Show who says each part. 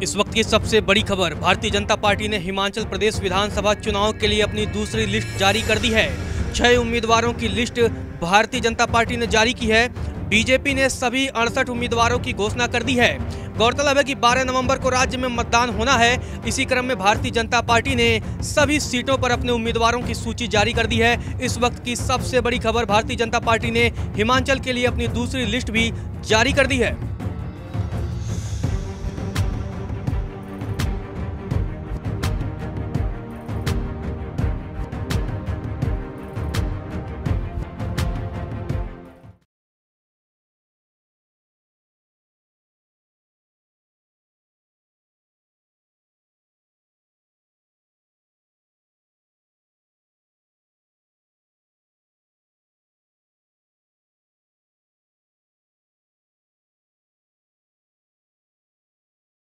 Speaker 1: इस वक्त की सबसे बड़ी खबर, भारतीय जनता पार्टी ने हिमाचल प्रदेश विधानसभा चुनाव के लिए अपनी दूसरी लिस्ट जारी कर दी है। 6 उम्मीदवारों की लिस्ट भारतीय जनता पार्टी ने जारी की है। बीजेपी ने सभी 68 उम्मीदवारों की घोषणा कर दी है। गौरतलब है कि 12 नवंबर को राज्य में मतदान होना है। इसी क्रम में भारतीय जनता पार्टी ने सभी सीटों पर अपने उम्मीदवारों की सूची जारी कर दी है। इस वक्त की सबसे बड़ी खबर, भारतीय जनता पार्टी ने हिमाचल के लिए अपनी दूसरी लिस्ट भी जारी कर दी है।